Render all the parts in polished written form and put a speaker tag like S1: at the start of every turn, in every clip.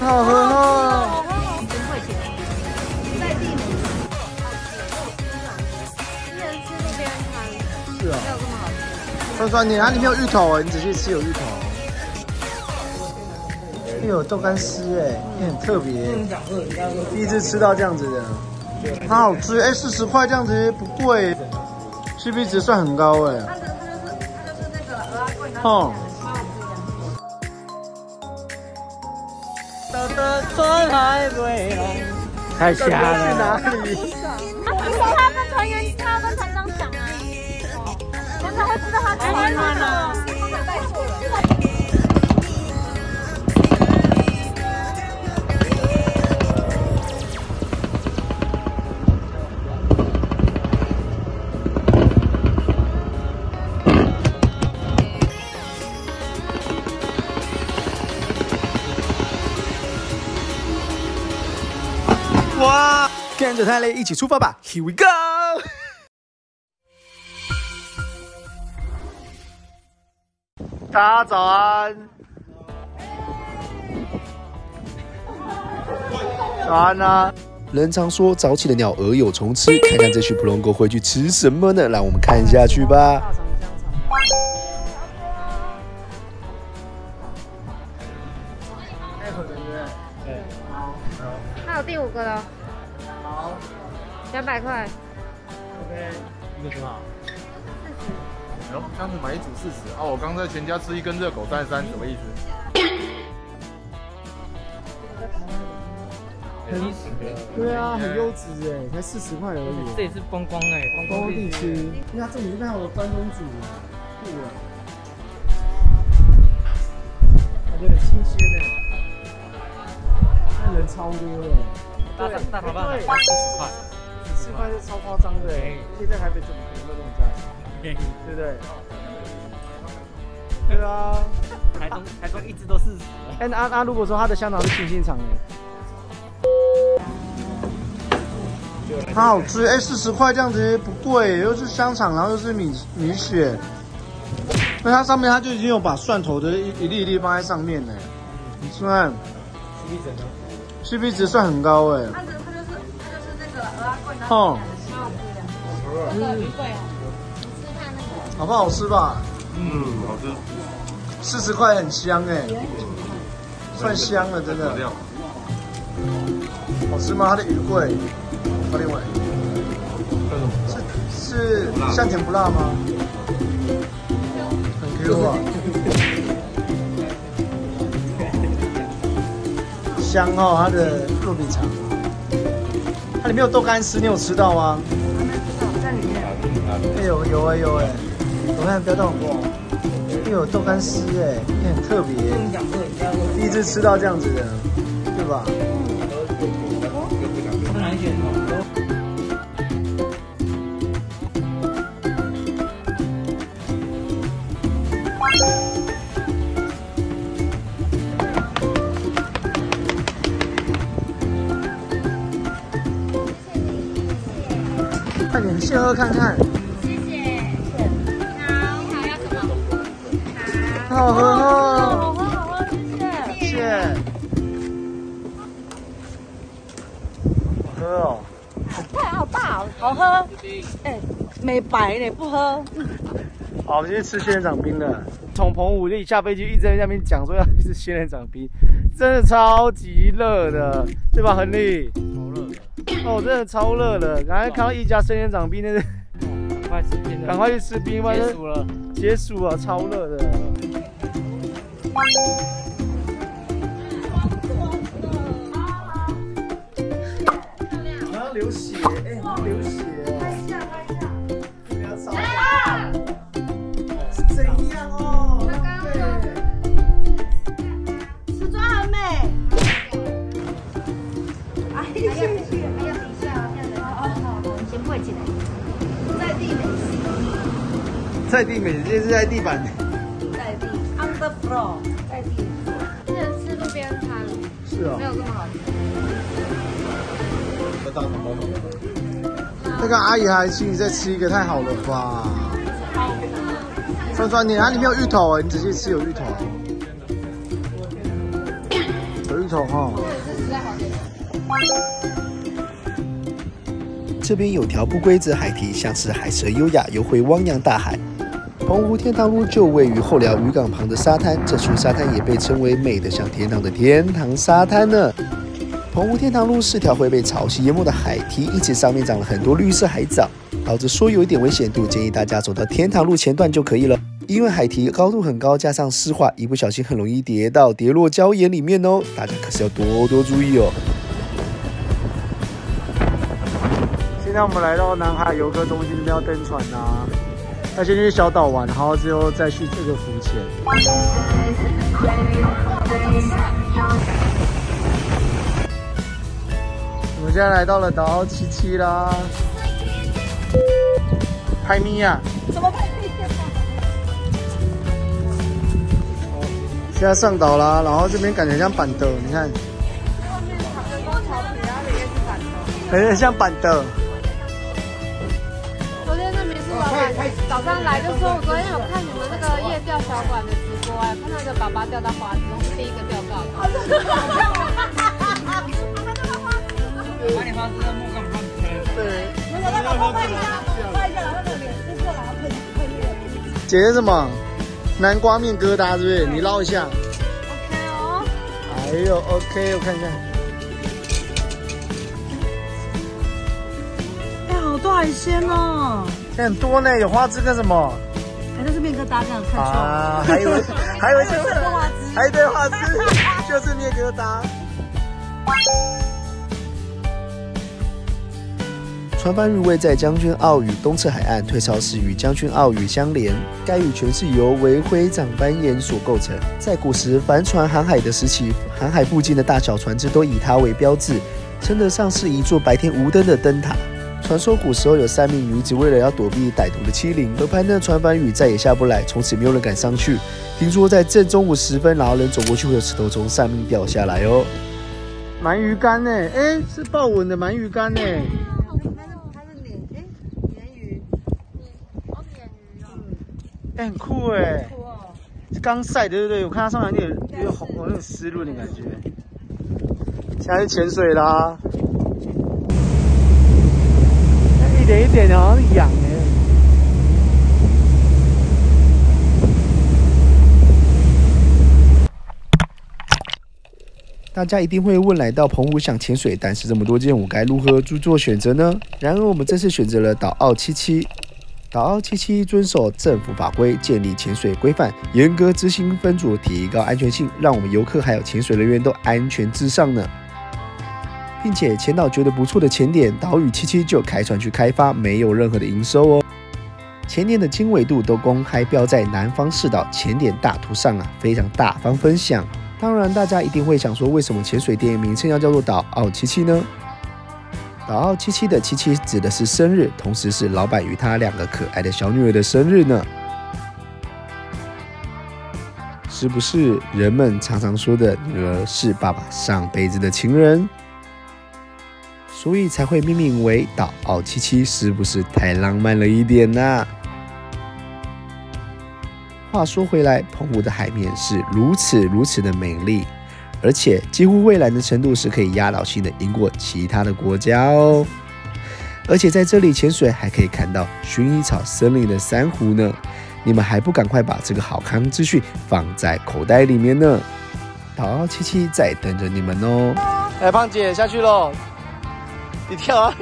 S1: 好喝哦。
S2: 真会钱，在地美食。之前吃路边摊，
S1: 是啊，
S2: 没有这么好吃。
S1: 酸酸的，它里面有芋头哎，你仔细吃有芋头。又有豆干丝哎，也很特别。第一次吃到这样子的，它好吃哎，40块这样子不贵 ，CP 值算很高哎。
S2: 它就是那个鹅啊贵，
S1: 哦。 太瞎了！去哪里？
S2: 他跟团员，他跟团长讲啊，团长会知道他去哪里了。他带错了。
S1: 哇！跟着泰勒一起出发吧 ！Here we go！ 大家早安！早安啊！人常说早起的鸟儿有虫吃，看看这群普龙狗会去吃什么呢？让我们看下去吧。对，好。
S2: 他有第5个了。
S1: 好
S2: ，200块。
S1: OK，
S3: 一个多少？
S4: 哎呦，这样子买一组40啊！我刚在全家吃一根热狗33，什么意思？
S1: 对啊，很优质哎，才40块而已。
S3: 这也是观光哎，
S1: 观光地区。你看这里面还有关东煮，酷啊！感觉很新鲜哎。那人超多的。
S3: 大头饭40块
S1: ，40块是超夸张的哎！而且在台北怎么可能会这么价？
S3: 便宜，
S1: 对不对？对啊。
S3: 台中一直都40。
S1: 哎，那如果说它的香肠是清心肠呢？它好吃哎，40块这样子不贵，又是香肠，然后又是米血。那它上面它就已经有把蒜头的一粒一粒放在上面呢。你看 ，CP 值算很高哎。
S2: 它就是那个鹅啊贵，然
S1: 后
S2: 蛮好吃的。很贵哦。你吃看那个。
S1: 好不好吃吧？
S4: 好吃。
S1: 40块很香哎，算香了真的。好吃吗？它的鱼桂，快点喂。是香甜不辣吗？很 Q 啊。香哦，它的糯米肠。它里面有豆干丝，你有吃到吗？
S2: 在里面。
S1: 哎有哎，我看不要动过。又有豆干丝哎，也很特别。第一次吃到这样子的，对吧？
S3: 哪一间？
S1: 快点先喝看看。 好喝哦！
S2: 好喝，谢谢。
S1: 好喝哦！
S2: 太好大，好喝。哎，美白呢，不喝。
S1: 好，我们去吃仙人掌冰了。从澎湖一下飞机，一直在那边讲说要去吃仙人掌冰，真的超级热的，对吧，亨利？
S3: 超热的。
S1: 哦，真的超热的。刚才看到一家仙人掌冰，那是
S3: 快吃冰了，
S1: 赶快去吃冰吧！
S3: 解暑了，
S1: 解暑啊，超热的。 然后流血，哎，好流血哦！拍一下，不要吵。是这样哦。
S2: 瓷砖很美。哎，谢谢。还要等一下，现在好，先不会进来。在地美食。
S1: 在地美食，这是在地板。
S2: 在地 ，under floor， 在地。之前吃路边摊，
S1: 是哦。
S2: 没有这么好吃。
S1: 那个阿姨还请你再吃一个，太好了吧？酸酸的，它里面有芋头哎，你仔细吃有芋头。有芋头哈。
S5: 这边有条不规则海堤，像是海蛇优雅游回汪洋大海。澎湖天堂路就位于后寮渔港旁的沙滩，这处沙滩也被称为美得像天堂的天堂沙滩呢。澎湖天堂路是条会被潮汐淹没的海堤，因此上面长了很多绿色海藻，导致说有一点危险度，建议大家走到天堂路前段就可以了。因为海堤高度很高，加上湿滑，一不小心很容易跌落礁岩里面哦，大家可是要多多注意哦。
S1: 现在我们来到南海游客中心这边要登船啦，要先去小岛玩，然后之后再去这个浮潜。我们现在来到了岛澳77啦，拍咪呀？
S2: 怎么拍咪呀？
S1: 现在上岛啦，然后这边感觉像板的，你看，
S2: 外面躺着多草皮，然后里面是板的，
S1: 很像板的。
S2: 昨天那民宿老板早上来就说，我昨天有看你们那个夜钓小馆的直播啊，看到一个爸爸钓到花枝，我是第一个钓到的。
S3: 把你花枝的木杆放开。
S1: 对。
S2: 那个老公拍一下，拍一下，然后那个脸撕破，然后喷那个。
S1: 姐姐什么？南瓜面疙瘩是不是？你捞一下。
S2: OK 哦。
S1: 哎呦 ，OK， 我看一下。
S6: 哎，好多海鲜哦！
S1: 现在很多呢，有花枝跟什么？
S6: 哎，这是面疙瘩，这样看错了。
S1: 啊，还以为就是
S6: 花枝，
S1: 还对花枝，就是面疙瘩。
S5: 船帆屿位在将军澳屿东侧海岸，退潮时与将军澳屿相连。该屿全是由微灰长斑岩所构成。在古时帆船航海的时期，航海附近的大小船只都以它为标志，称得上是一座白天无灯的灯塔。传说古时候有3名女子为了要躲避歹毒的欺凌，而攀登船帆屿再也下不来，从此没有人敢上去。听说在正中午时分，然后人走过去会有石头从上面掉下来哦。
S1: 鳗鱼干呢？哎，是豹纹的鳗鱼干呢。哎，很酷哎！刚晒的对不对？我看它上面有点红，有点湿润的感觉。现在是潜水啦，一点一点的，好像痒哎。
S5: 大家一定会问，来到澎湖想潜水，但是这么多间，我该如何做选择呢？然而我们这次选择了岛澳77。岛澳77遵守政府法规，建立潜水规范，严格执行分组，提高安全性，让我们游客还有潜水人员都安全至上呢。并且潜到觉得不错的潜点，岛屿77就开船去开发，没有任何的营收哦。潜点的经纬度都公开标在南方四岛潜点大图上啊，非常大方分享。当然，大家一定会想说，为什么潜水店名称要叫做岛澳77呢？岛澳77的77指的是生日，同时是老板与他2个可爱的小女儿的生日呢。是不是人们常常说的女儿是爸爸上辈子的情人？所以才会命名为岛澳77，是不是太浪漫了一点呢？话说回来，澎湖的海面是如此的美丽。而且几乎蔚蓝的程度是可以压倒性的赢过其他的国家哦。而且在这里潜水还可以看到薰衣草森林的珊瑚呢，你们还不赶快把这个好康资讯放在口袋里面呢？岛澳77在等着你们哦。
S1: 哎，胖姐下去喽，你跳啊！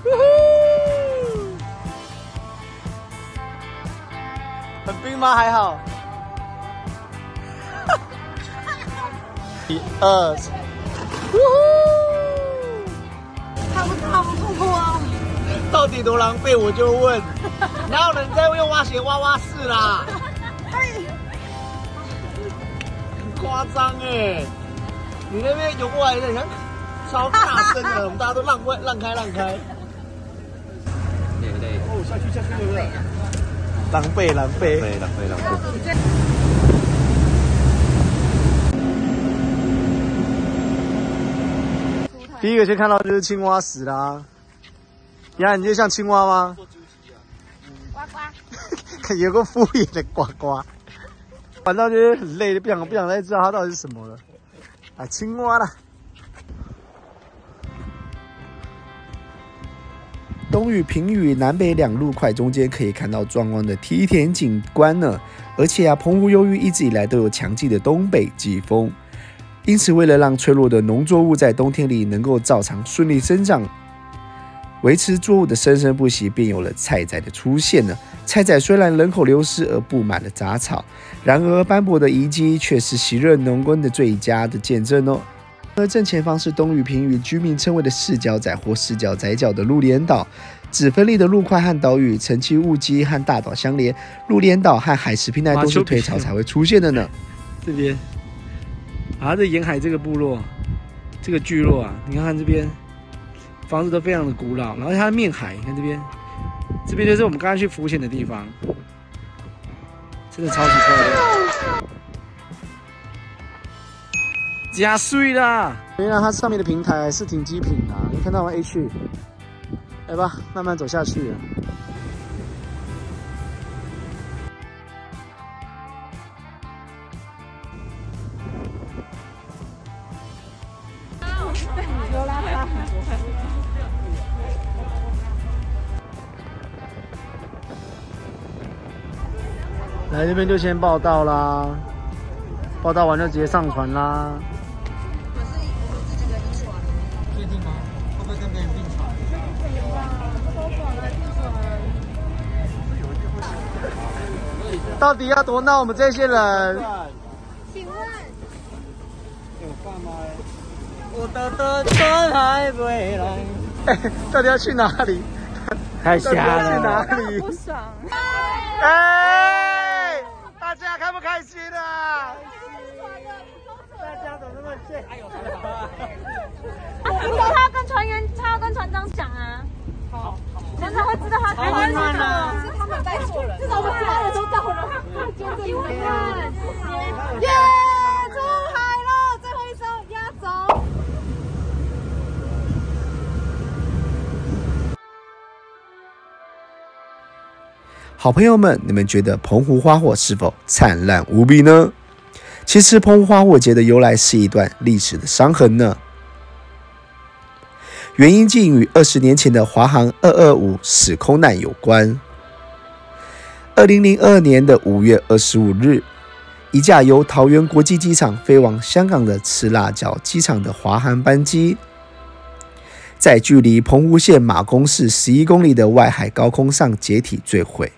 S1: 很冰吗？还好。1、2，
S6: 看不到，好痛苦啊！
S1: 到底多狼狈？我就问，哪有人在用蛙鞋蛙式啦？很夸张哎！你那边游过来的，你看超大声的，我们大家都让开。
S3: 累。
S4: 哦，下去对不对？
S1: 狼狈。第一个先看到就是青蛙死啦。呀，你就像青蛙吗？
S2: 呱呱。
S1: 有个敷衍的呱呱。玩到就是很累，不想再知道它到底是什么了。 啊，青蛙啦。
S5: 东屿、平屿南北两路块中间可以看到壮观的梯田景观呢。而且啊，澎湖由于一直以来都有强劲的东北季风，因此为了让脆弱的农作物在冬天里能够照常顺利生长，维持作物的生生不息，便有了菜仔的出现呢。菜仔虽然人口流失而布满了杂草，然而斑驳的遗迹却是昔日农耕的最佳的见证哦。而正前方是东屿、平屿居民称为的四角仔或四角仔角的鹿连岛，只分立的陆块和岛屿沉积物基和大岛相连，鹿连岛和海蚀平台都是退潮才会出现的呢。
S1: 这边啊，这沿海这个部落，这个聚落啊，你看看这边房子都非常的古老，然后它面海，你看这边就是我们刚刚去浮潜的地方，真的超级漂亮。加水啦！原来它上面的平台是停机坪啊，你看到吗 ？H， 来吧，慢慢走下去啊。来这边就先报到啦，报到完就直接上船啦。
S3: 确定吗？会不会跟别人并船？
S1: 到底要多闹我们这些人？
S2: 请问
S3: 有饭吗？我的灯还没来。
S1: 到底要去哪里？太瞎了！去哪里？
S2: 不爽。
S1: 哎，大家开不开心啊？大家怎么那么贱？哎呦，
S2: 他要跟船长讲啊。好，船长会知道他开玩笑的，是他们带错人，至少我们其他人都到了。请问，耶，出海了，最后一艘压轴。
S5: 好朋友们，你们觉得澎湖花火是否灿烂无比呢？其实澎湖花火节的由来是一段历史的伤痕呢。原因竟与20年前的华航225死空难有关。2002年的5月25日，一架由桃园国际机场飞往香港的赤辣角机场的华航班机，在距离澎湖县马公市11公里的外海高空上解体坠毁。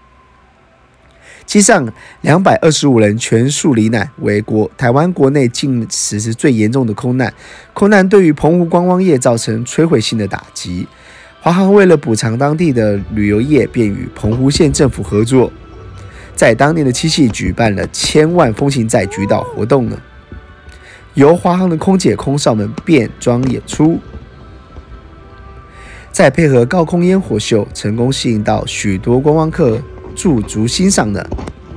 S5: 机上225人全数罹难，为台湾国内近时最严重的空难。空难对于澎湖观光业造成摧毁性的打击。华航为了补偿当地的旅游业，便与澎湖县政府合作，在当年的七夕举办了1000万风行载菊岛活动呢。由华航的空姐、空少们变装演出，再配合高空烟火秀，成功吸引到许多观光客驻足欣赏呢，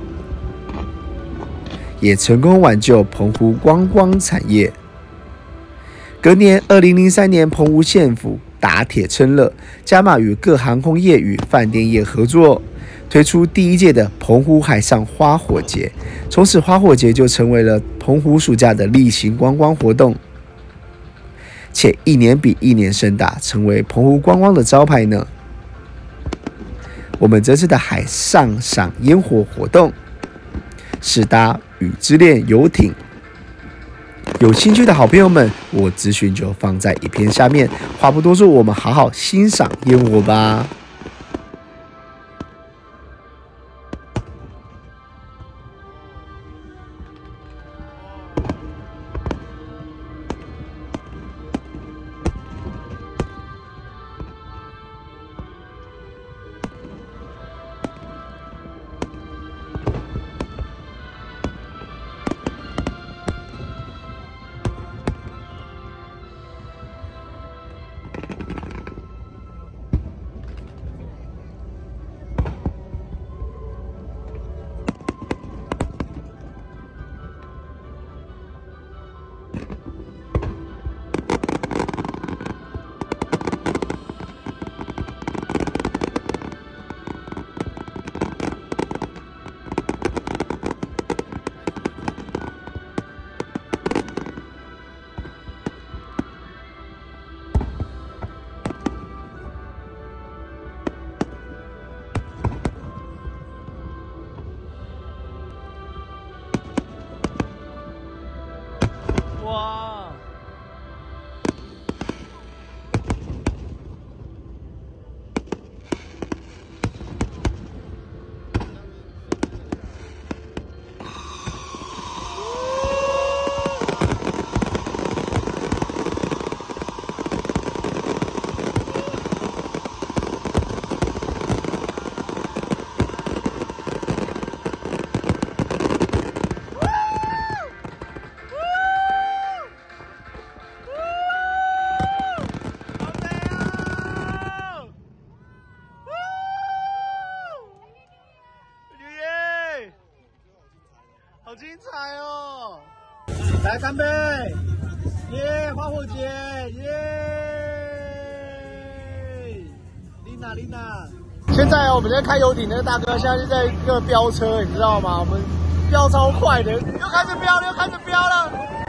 S5: 也成功挽救澎湖观光产业。隔年2003年，澎湖县府打铁趁热，加码与各航空业与饭店业合作，推出第一届的澎湖海上花火节。从此，花火节就成为了澎湖暑假的例行观光活动，且一年比一年盛大，成为澎湖观光的招牌呢。我们这次的海上赏烟火活动是搭雨之恋游艇，有兴趣的好朋友们，我资讯就放在影片下面。话不多说，我们好好欣赏烟火吧。
S1: 哇！好精彩哦！来干杯！耶，花火节！耶！丽娜，丽娜。现在我们在开游艇，那个大哥现在是在一个飙车，你知道吗？我们飙超快的，又开始飙了，又开始飙了！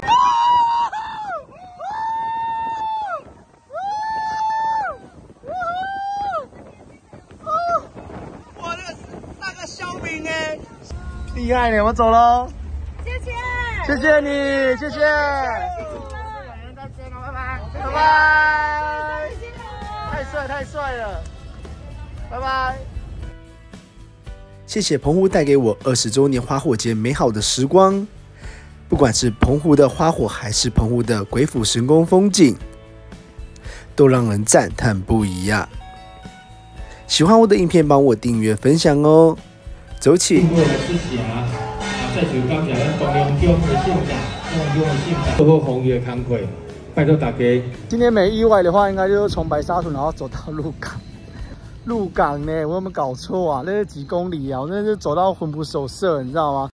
S1: 哇，那个肖明哎，厉害呢！我走喽。谢谢你，谢谢，再见了，拜拜，拜拜，太帅了，拜拜。
S5: 谢谢澎湖带给我20周年花火节美好的时光，不管是澎湖的花火，还是澎湖的鬼斧神工风景，都让人赞叹不已呀。喜欢我的影片，帮我订阅分享哦。走起！
S7: 再次感谢咱中央乡的县长、中央的县长做好防疫的工作，拜托大家。
S1: 今天没意外的话，应该就是从白沙屯然后走到鹿港。鹿港呢？我有没有搞错啊？那是几公里啊？我那是走到魂不守舍，你知道吗？